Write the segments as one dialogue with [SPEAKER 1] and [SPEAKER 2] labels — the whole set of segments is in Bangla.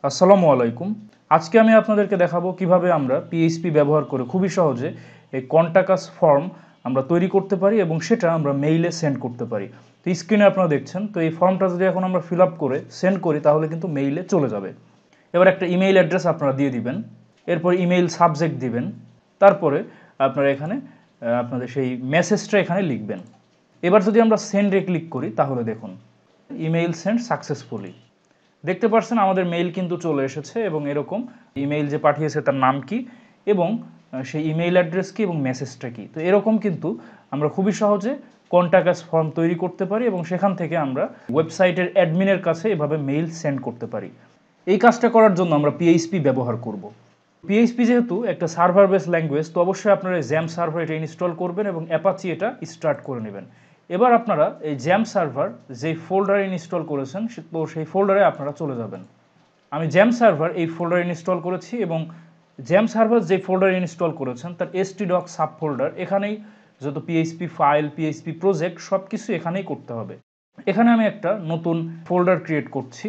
[SPEAKER 1] আসসালামু আলাইকুম। আজকে আমি আপনাদেরকে দেখাবো কিভাবে আমরা PHP ব্যবহার করে খুবই সহজে এই কন্টাক্ট ফর্ম আমরা তৈরি করতে পারি এবং সেটা আমরা মেইলে সেন্ড করতে পারি। তো স্ক্রিনে আপনারা দেখছেন, তো এই ফর্মটা যদি এখন আমরা ফিল আপ করে সেন্ড করি তাহলে কিন্তু মেইলে চলে যাবে। এবার একটা ইমেইল অ্যাড্রেস আপনারা দিয়ে দিবেন, এরপর ইমেইল সাবজেক্ট দিবেন, তারপরে আপনারা এখানে আপনাদের সেই মেসেজটা এখানে লিখবেন। এবার যদি আমরা সেন্ডে ক্লিক করি তাহলে দেখুন ইমেইল সেন্ড সাকসেসফুলি। দেখতে পাচ্ছেন আমাদের মেইল কিন্তু চলে এসেছে এবং এরকম ইমেইল যে পাঠিয়েছে তার নাম কি এবং সেই ইমেইল অ্যাড্রেস কি এবং মেসেজটা কি। তো এরকম কিন্তু আমরা খুবই সহজে কন্টাক্ট ফর্ম তৈরি করতে পারি এবং সেখান থেকে আমরা ওয়েবসাইটের অ্যাডমিনের কাছে এভাবে মেইল সেন্ড করতে পারি। এই কাজটা করার জন্য আমরা PHP ব্যবহার করব। PHP যেহেতু একটা সার্ভার বেস ল্যাঙ্গুয়েজ, তো অবশ্যই আপনারা জ্যাম সার্ভার এটা ইনস্টল করবেন এবং অ্যাপাচি এটা স্টার্ট করে নেবেন। এবার আপনারা এই জ্যাম সার্ভার যেই ফোল্ডারে ইনস্টল করেছেন তো সেই ফোল্ডারে আপনারা চলে যাবেন। আমি জ্যাম সার্ভার এই ফোল্ডারে ইনস্টল করেছি এবং জ্যাম সার্ভার যে ফোল্ডারে ইনস্টল করেছেন তার htdoc সাব ফোল্ডার, এখানেই যত PHP ফাইল, PHP প্রজেক্ট সব কিছু এখানেই করতে হবে। এখানে আমি একটা নতুন ফোল্ডার ক্রিয়েট করছি।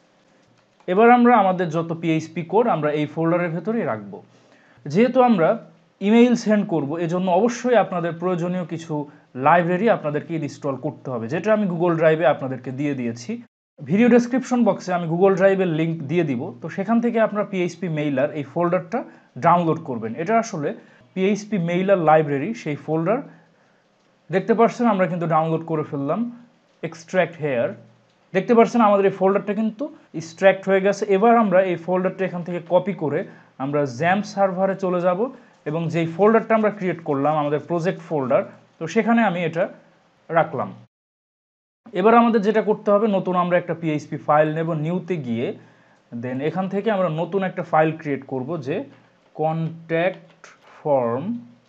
[SPEAKER 1] এবার আমরা আমাদের যত PHP কোড আমরা এই ফোল্ডারের ভেতরেই রাখবো। যেহেতু আমরা ইমেইল সেন্ড করব, এজন্য অবশ্যই আপনাদের প্রয়োজনীয় কিছু লাইব্রেরি আপনাদেরকে ইনস্টল করতে হবে, যেটা আমি গুগল ড্রাইভে আপনাদেরকে দিয়ে দিয়েছি। ভিডিও ডেসক্রিপশন বক্সে আমি গুগল ড্রাইভের লিঙ্ক দিয়ে দিব, তো সেখান থেকে আপনারা phpmailer এই ফোল্ডারটা ডাউনলোড করবেন। এটা আসলে phpmailer লাইব্রেরি সেই ফোল্ডার। দেখতে পাচ্ছেন আমরা কিন্তু ডাউনলোড করে ফেললাম। এক্সট্র্যাক্ট হেয়ার, দেখতে পাচ্ছেন আমাদের এই ফোল্ডারটা কিন্তু এক্সট্র্যাক্ট হয়ে গেছে। এবার আমরা এই ফোল্ডারটা এখান থেকে কপি করে আমরা জ্যাম সার্ভারে চলে যাব এবং যেই ফোল্ডারটা আমরা ক্রিয়েট করলাম আমাদের প্রজেক্ট ফোল্ডার, তো সেখানে আমি এটা রাখলাম। এবার আমাদের যেটা করতে হবে, নতুন আমরা একটা PHP ফাইল নেব, নিউতে গিয়ে দেন এখান থেকে আমরা নতুন একটা ফাইল ক্রিয়েট করব যে কন্ট্যাক্ট ফর্ম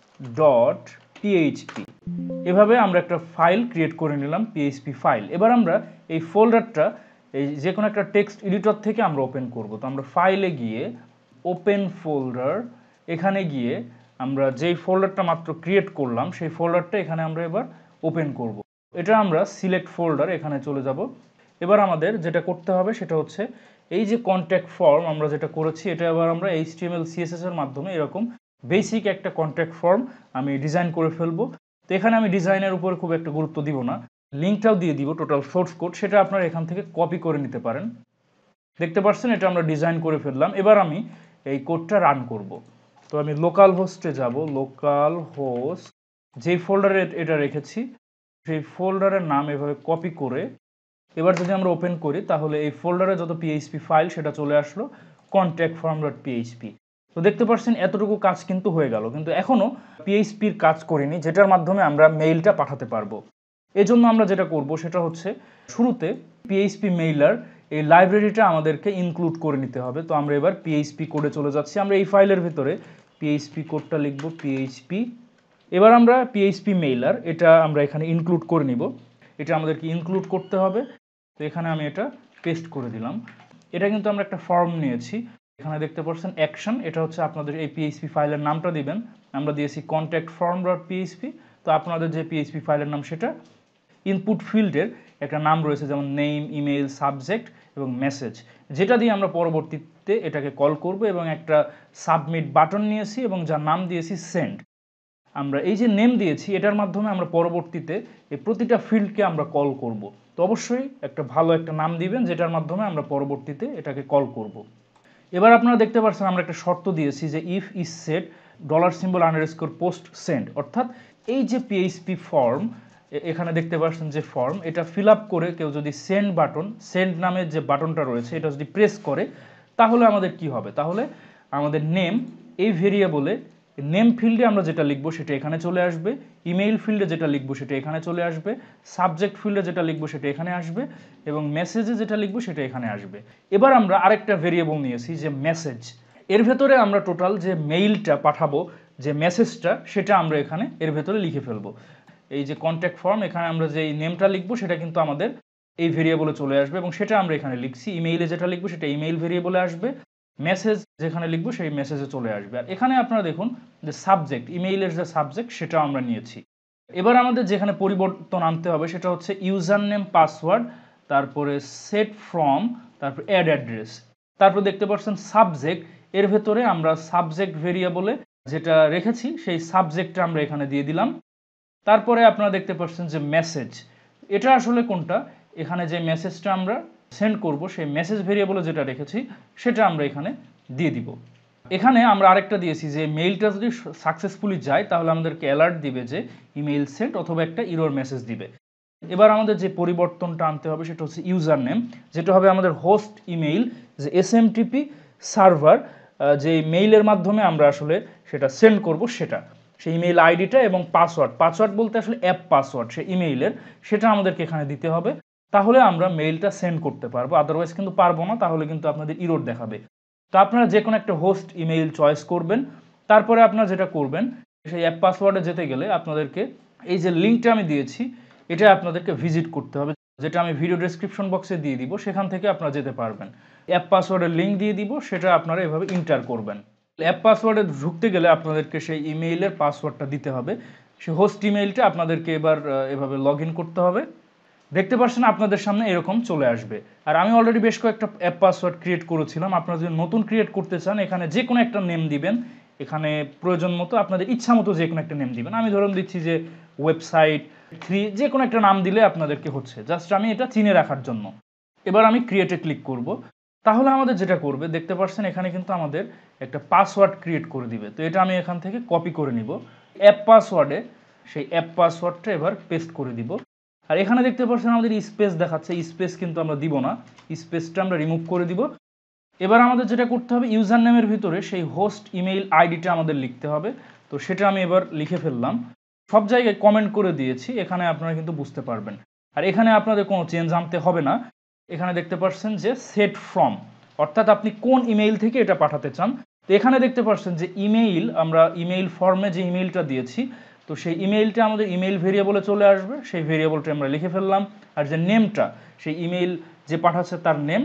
[SPEAKER 1] ডট PHP। এভাবে আমরা একটা ফাইল ক্রিয়েট করে নিলাম, PHP ফাইল। এবার আমরা এই ফোল্ডারটা এই যে কোনো একটা টেক্সট এডিটর থেকে আমরা ওপেন করব। তো আমরা ফাইলে গিয়ে ওপেন ফোল্ডার, এখানে গিয়ে আমরা যেই ফোল্ডারটা মাত্র ক্রিয়েট করলাম সেই ফোল্ডারটা এখানে আমরা এবার ওপেন করব। এটা আমরা সিলেক্ট ফোল্ডার এখানে চলে যাব। এবার আমাদের যেটা করতে হবে সেটা হচ্ছে এই যে কন্ট্যাক্ট ফর্ম আমরা যেটা করেছি এটা এবার আমরা HTML CSS এর মাধ্যমে এরকম বেসিক একটা কন্ট্যাক্ট ফর্ম আমি ডিজাইন করে ফেলবো। তো এখানে আমি ডিজাইনের উপর খুব একটা গুরুত্ব দিব না, লিঙ্কটাও দিয়ে দিব টোটাল সোর্স কোড, সেটা আপনারা এখান থেকে কপি করে নিতে পারেন। দেখতে পাচ্ছেন এটা আমরা ডিজাইন করে ফেললাম। এবার আমি এই কোডটা রান করব। তো আমি লোকাল হোস্টে যাব, লোকাল হোস্ট যেই ফোল্ডারে এটা রেখেছি সেই ফোল্ডারের নাম এভাবে কপি করে এবার যদি আমরা ওপেন করি তাহলে এই ফোল্ডারে যত PHP ফাইল সেটা চলে আসলো কন্ট্যাক্ট ফর্ম ডট PHP। তো দেখতে পাচ্ছেন এতটুকু কাজ কিন্তু হয়ে গেল, কিন্তু এখনও PHPর কাজ করিনি যেটার মাধ্যমে আমরা মেইলটা পাঠাতে পারবো। এজন্য আমরা যেটা করব সেটা হচ্ছে শুরুতে phpmailer এই লাইব্রেরিটা আমাদেরকে ইনক্লুড করে নিতে হবে। তো আমরা এবার PHP কোডে চলে যাচ্ছি। আমরা এই ফাইলের ভিতরে PHP কোডটা লিখব PHP। এবার আমরা phpmailer এটা আমরা এখানে ইনক্লুড করে নিব, এটা আমাদেরকে ইনক্লুড করতে হবে। তো এখানে আমি এটা পেস্ট করে দিলাম। এটা কিন্তু আমরা একটা ফর্ম নিয়েছি, এখানে দেখতে পাচ্ছেন অ্যাকশন, এটা হচ্ছে আপনাদের এই PHP ফাইলের নামটা দিবেন। আমরা দিয়েছি কন্ট্যাক্ট ফর্ম ডট PHP। তো আপনাদের যে PHP ফাইলের নাম সেটা ইনপুট ফিল্ডের একটা নাম রয়েছে যেমন নেম, ইমেইল, সাবজেক্ট এবং মেসেজ, যেটা দিয়ে আমরা পরবর্তীতে এটাকে কল করব এবং একটা সাবমিট বাটন নিয়েছি এবং যার নাম দিয়েছি সেন্ড। আমরা এই যে নেম দিয়েছি এটার মাধ্যমে আমরা পরবর্তীতে এই প্রতিটা ফিল্ডকে আমরা কল করব। তো অবশ্যই একটা ভালো একটা নাম দিবেন যেটার মাধ্যমে আমরা পরবর্তীতে এটাকে কল করব। এবার আপনারা দেখতে পাচ্ছেন আমরা একটা শর্ত দিয়েছি যে if is set $_post send, অর্থাৎ এই যে PHP ফর্ম এখানে দেখতে পাচ্ছেন যে ফর্ম, এটা ফিল আপ করে কেউ যদি সেন্ড বাটন, সেন্ড নামের যে বাটনটা রয়েছে এটা যদি প্রেস করে তাহলে আমাদের কি হবে, তাহলে আমাদের নেম এই ভেরিয়েবলে নেম ফিল্ডে আমরা যেটা লিখবো সেটা এখানে চলে আসবে, ইমেইল ফিল্ডে যেটা লিখবো সেটা এখানে চলে আসবে, সাবজেক্ট ফিল্ডে যেটা লিখবো সেটা এখানে আসবে এবং মেসেজে যেটা লিখবো সেটা এখানে আসবে। এবার আমরা আরেকটা ভেরিয়েবল নিয়েছি যে মেসেজ, এর ভেতরে আমরা টোটাল যে মেইলটা পাঠাবো, যে মেসেজটা, সেটা আমরা এখানে এর ভেতরে লিখে ফেলবো। এই যে কন্ট্যাক্ট ফর্ম এখানে আমরা যে নেমটা লিখবো সেটা কিন্তু আমাদের এই ভেরিয়েবলে চলে আসবে এবং সেটা আমরা এখানে লিখছি। ইমেইলে যেটা লিখবো সেটা ইমেইল ভেরিয়েবলে আসবে, মেসেজ যেখানে লিখবো সেই মেসেজে চলে আসবে। আর এখানে আপনারা দেখুন যে সাবজেক্ট, ইমেইলের যে সাবজেক্ট সেটা আমরা নিয়েছি। এবার আমাদের যেখানে পরিবর্তন আনতে হবে সেটা হচ্ছে ইউজার নেম, পাসওয়ার্ড, তারপরে সেট ফ্রম, তারপর অ্যাড অ্যাড্রেস। তারপর দেখতে পাচ্ছেন সাবজেক্ট, এর ভেতরে আমরা সাবজেক্ট ভেরিয়েবলে যেটা রেখেছি সেই সাবজেক্টটা আমরা এখানে দিয়ে দিলাম। তারপরে আপনারা দেখতে পাচ্ছেন যে মেসেজ, এটা আসলে কোনটা, এখানে যে মেসেজটা আমরা সেন্ড করব সেই মেসেজ ভেরিয়েবলে যেটা রেখেছি সেটা আমরা এখানে দিয়ে দিব। এখানে আমরা আরেকটা দিয়েছি যে মেইলটা যদি সাকসেসফুলি যায় তাহলে আমাদেরকে অ্যালার্ট দিবে যে ইমেইল সেন্ট, অথবা একটা ইরর মেসেজ দিবে। এবার আমাদের যে পরিবর্তনটা আনতে হবে সেটা হচ্ছে ইউজার নেম, যেটা হবে আমাদের হোস্ট ইমেইল, যে এসএমটিপি সার্ভার যে মেইলের মাধ্যমে আমরা আসলে সেটা সেন্ড করব সেটা, সেই ইমেইল আইডিটা এবং পাসওয়ার্ড বলতে আসলে অ্যাপ পাসওয়ার্ড সেই ইমেইলের, সেটা আমাদেরকে এখানে দিতে হবে। তাহলে আমরা মেইলটা সেন্ড করতে পারবো, আদারওয়াইজ কিন্তু পারবো না, তাহলে কিন্তু আপনাদের ইরর দেখাবে। তো আপনারা যে কোনো একটা হোস্ট ইমেইল চয়েস করবেন। তারপরে আপনারা যেটা করবেন, সেই অ্যাপ পাসওয়ার্ডে যেতে গেলে আপনাদেরকে এই যে লিঙ্কটা আমি দিয়েছি এটা আপনাদেরকে ভিজিট করতে হবে, যেটা আমি ভিডিও ডেসক্রিপশন বক্সে দিয়ে দিব, সেখান থেকে আপনারা যেতে পারবেন। অ্যাপ পাসওয়ার্ডের লিঙ্ক দিয়ে দিব, সেটা আপনারা এভাবে এন্টার করবেন। অ্যাপ পাসওয়ার্ডে ঢুকতে গেলে আপনাদেরকে সেই ইমেইলের পাসওয়ার্ডটা দিতে হবে, সেই হোস্ট ইমেইলটা আপনাদেরকে এবার এভাবে লগ ইন করতে হবে। দেখতে পাচ্ছেন আপনাদের সামনে এরকম চলে আসবে। আর আমি অলরেডি বেশ কয়েকটা অ্যাপ পাসওয়ার্ড ক্রিয়েট করেছিলাম, আপনারা যদি নতুন ক্রিয়েট করতে চান এখানে যে কোনো একটা নেম দিবেন, এখানে প্রয়োজন মতো আপনাদের ইচ্ছা মতো যে কোনো একটা নেম দিবেন। আমি ধরুন দিচ্ছি যে ওয়েবসাইট 3, যে কোনো একটা নাম দিলে আপনাদেরকে হচ্ছে, জাস্ট আমি এটা চিনে রাখার জন্য। এবার আমি ক্রিয়েটে ক্লিক করব। তাহলে আমাদের যেটা করবে, দেখতে পাচ্ছেন এখানে কিন্তু আমাদের একটা পাসওয়ার্ড ক্রিয়েট করে দিবে। তো এটা আমি এখান থেকে কপি করে নিব, অ্যাপ পাসওয়ার্ডে সেই অ্যাপ পাসওয়ার্ডটা এবার পেস্ট করে দিব। আর এখানে দেখতে পাচ্ছেন আমাদের স্পেস দেখাচ্ছে, স্পেস কিন্তু আমরা দিব না, স্পেসটা আমরা রিমুভ করে দিব। এবার আমাদের যেটা করতে হবে, ইউজার নেমের ভিতরে সেই হোস্ট ইমেইল আইডিটা আমাদের লিখতে হবে। তো সেটা আমি এবার লিখে ফেললাম, সব জায়গায় কমেন্ট করে দিয়েছি, এখানে আপনারা কিন্তু বুঝতে পারবেন। আর এখানে আপনাদের কোনো চেঞ্জ আনতে হবে না। এখানে দেখতে পাচ্ছেন যে সেট ফ্রম, অর্থাৎ আপনি কোন ইমেইল থেকে এটা পাঠাতে চান। তো এখানে দেখতে পাচ্ছেন যে ইমেইল, আমরা ইমেইল ফর্মে যে ইমেইলটা দিয়েছি, তো সেই ইমেইলটা আমাদের ইমেইল ভেরিয়েবলে চলে আসবে, সেই ভেরিয়েবলটা আমরা লিখে ফেললাম। আর যে নেমটা, সেই ইমেইল যে পাঠাচ্ছে তার নেম,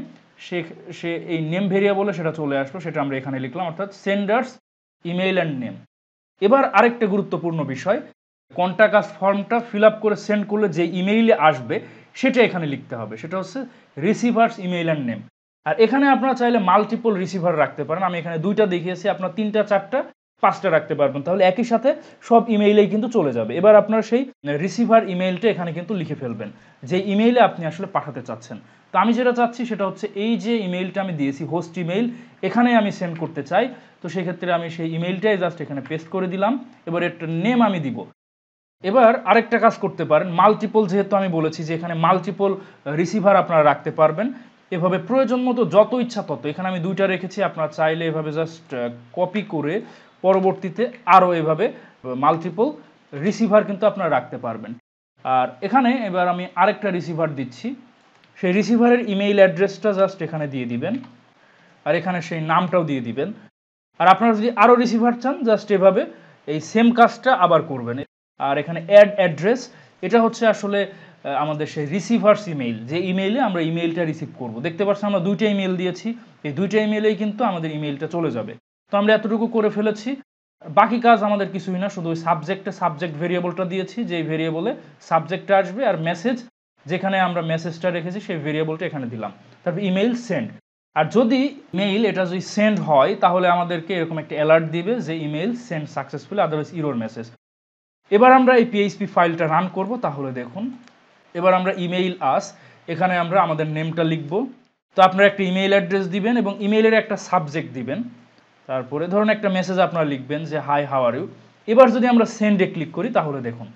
[SPEAKER 1] সে এই নেম ভেরিয়েবলে সেটা চলে আসলো, সেটা আমরা এখানে লিখলাম, অর্থাৎ সেন্ডার্স ইমেইল অ্যান্ড নেম। এবার আরেকটা গুরুত্বপূর্ণ বিষয়, কন্টাক্ট আস ফর্মটা ফিল আপ করে সেন্ড করলে যে ইমেইলে আসবে সেটা এখানে লিখতে হবে, সেটা হচ্ছে রিসিভার্স ইমেইল অ্যান্ড নেম। আর এখানে আপনারা চাইলে মাল্টিপল রিসিভার রাখতে পারেন, আমি এখানে 2টা দেখিয়েছি, আপনার 3টা 4টা 5টা রাখতে পারবেন, তাহলে একই সাথে সব ইমেইলেই কিন্তু চলে যাবে। এবার আপনার সেই রিসিভার ইমেইলটা এখানে কিন্তু লিখে ফেলবেন, যে ইমেইলে আপনি আসলে পাঠাতে চাচ্ছেন। তো আমি যেটা চাচ্ছি সেটা হচ্ছে এই যে ইমেইলটা আমি দিয়েছি হোস্ট ইমেইল, এখানে আমি সেন্ড করতে চাই। তো সেক্ষেত্রে আমি সেই ইমেইলটাই জাস্ট এখানে পেস্ট করে দিলাম। এবার একটা নেম আমি দিব। এবার আরেকটা কাজ করতে পারেন, মাল্টিপল, যেহেতু আমি বলেছি যে এখানে মাল্টিপল রিসিভার আপনারা রাখতে পারবেন, এভাবে প্রয়োজন মতো যত ইচ্ছা তত, এখানে আমি 2টা রেখেছি, আপনারা চাইলে এভাবে জাস্ট কপি করে পরবর্তীতে আরও এভাবে মাল্টিপল রিসিভার কিন্তু আপনারা রাখতে পারবেন। আর এখানে এবার আমি আরেকটা রিসিভার দিচ্ছি, সেই রিসিভারের ইমেইল অ্যাড্রেসটা জাস্ট এখানে দিয়ে দিবেন, আর এখানে সেই নামটাও দিয়ে দিবেন। আর আপনারা যদি আরও রিসিভার চান, জাস্ট এভাবে এই সেম কাজটা আবার করবেন। আর এখানে অ্যাড অ্যাড্রেস, এটা হচ্ছে আসলে আমাদের সেই রিসিভার্স ইমেইল, যে ইমেইলে আমরা ইমেইলটা রিসিভ করব। দেখতে পাচ্ছেন আমরা 2টা ইমেইল দিয়েছি, এই 2টা ইমেইলেই কিন্তু আমাদের ইমেইলটা চলে যাবে। তো আমরা এতটুকু করে ফেলেছি, বাকি কাজ আমাদের কিছুই না, শুধু ওই সাবজেক্ট ভেরিয়েবলটা দিয়েছি, যেই ভেরিয়েবলে সাবজেক্টটা আসবে, আর মেসেজ যেখানে আমরা মেসেজটা রেখেছি সেই ভেরিয়েবলটা এখানে দিলাম। তারপর ইমেইল সেন্ড, আর যদি মেইল এটা যদি সেন্ড হয় তাহলে আমাদেরকে এরকম একটা অ্যালার্ট দিবে যে email send successfully, otherwise error message. এবার আমরা এই পিএইচপি ফাইলটা রান করব, তাহলে দেখুন এবার আমরা ইমেইল আস, এখানে আমরা আমাদের নেমটা লিখব। তো আপনারা একটা ইমেইল অ্যাড্রেস দিবেন এবং ইমেইলের একটা সাবজেক্ট দিবেন, তারপরে ধরুন একটা মেসেজ আপনারা লিখবেন যে হাই হাউ আর ইউ। এবার যদি আমরা সেন্ডে ক্লিক করি তাহলে দেখুন,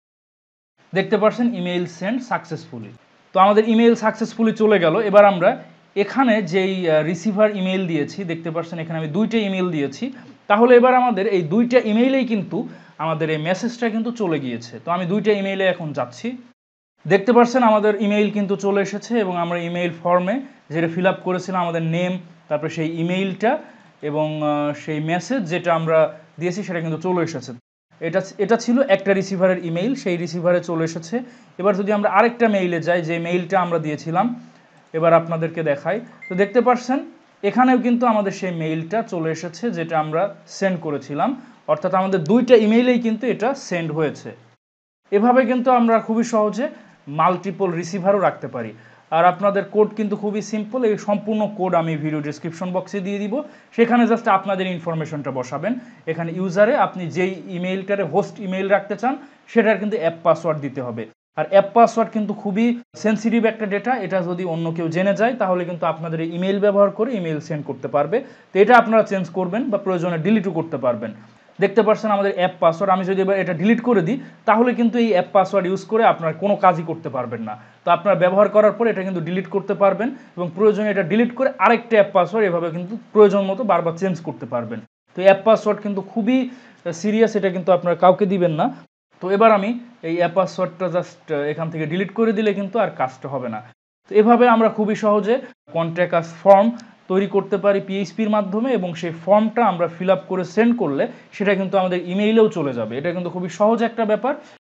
[SPEAKER 1] দেখতে পাচ্ছেন ইমেইল সেন্ড সাকসেসফুলি। তো আমাদের ইমেইল সাকসেসফুলি চলে গেল। এবার আমরা এখানে যেই রিসিভার ইমেইল দিয়েছি, দেখতে পাচ্ছেন এখানে আমি 2টা ইমেইল দিয়েছি, তাহলে এবার আমাদের এই 2টা ইমেইলেই কিন্তু আমাদের এই মেসেজটা কিন্তু চলে গিয়েছে। তো আমি 2টা ইমেইলে এখন যাচ্ছি, দেখতে পাচ্ছেন আমাদের ইমেইল কিন্তু চলে এসেছে, এবং আমরা ইমেইল ফর্মে যেটা ফিল আপ করেছিলাম আমাদের নেম, তারপরে সেই ইমেইলটা এবং সেই মেসেজ যেটা আমরা দিয়েছি সেটা কিন্তু চলে এসেছে। এটা ছিল একটা রিসিভারের ইমেইল, সেই রিসিভারে চলে এসেছে। এবার যদি আমরা আরেকটা মেইলে যাই, যে মেইলটা আমরা দিয়েছিলাম, এবার আপনাদেরকে দেখাই, তো দেখতে পাচ্ছেন এখানেও কিন্তু আমাদের সেই মেইলটা চলে এসেছে যেটা আমরা সেন্ড করেছিলাম, অর্থাৎ আমাদের 2টা ইমেইলেই কিন্তু এটা সেন্ড হয়েছে। এভাবে কিন্তু আমরা খুবই সহজে মাল্টিপল রিসিভারও রাখতে পারি। আর আপনাদের কোড কিন্তু খুবই সিম্পল, এই সম্পূর্ণ কোড আমি ভিডিও ডেসক্রিপশন বক্সে দিয়ে দিব, সেখানে জাস্ট আপনাদের ইনফরমেশনটা বসাবেন। এখানে ইউজারে আপনি যেই ইমেইলটারে হোস্ট ইমেইল রাখতে চান সেটার কিন্তু অ্যাপ পাসওয়ার্ড দিতে হবে। আর অ্যাপ পাসওয়ার্ড কিন্তু খুবই সেন্সিটিভ একটা ডেটা, এটা যদি অন্য কেউ জেনে যায় তাহলে কিন্তু আপনাদের এই ইমেইল ব্যবহার করে ইমেইল সেন্ড করতে পারবে। তো এটা আপনারা চেঞ্জ করবেন বা প্রয়োজনে ডিলিটও করতে পারবেন। দেখতে পাচ্ছেন আমাদের অ্যাপ পাসওয়ার্ড, আমি যদি এবার এটা ডিলিট করে দিই তাহলে কিন্তু এই অ্যাপ পাসওয়ার্ড ইউজ করে আপনার কোনো কাজই করতে পারবেন না। তো আপনারা ব্যবহার করার পর এটা কিন্তু ডিলিট করতে পারবেন এবং প্রয়োজনে এটা ডিলিট করে আরেকটা অ্যাপ পাসওয়ার্ড এভাবে কিন্তু প্রয়োজন মতো বারবার চেঞ্জ করতে পারবেন। তো অ্যাপ পাসওয়ার্ড কিন্তু খুবই সিরিয়াস, এটা কিন্তু আপনারা কাউকে দিবেন না। তো এবার আমি এই অ্যাপ পাসওয়ার্ডটা জাস্ট এখান থেকে ডিলিট করে দিলে কিন্তু আর কাজটা হবে না। তো এভাবে আমরা খুবই সহজে কন্ট্যাক্ট আস ফর্ম তৈরি করতে পারি পিএইচপির মাধ্যমে, এবং সেই ফর্মটা আমরা ফিল আপ করে সেন্ড করলে সেটা কিন্তু আমাদের ইমেইলেও চলে যাবে। এটা কিন্তু খুবই সহজ একটা ব্যাপার।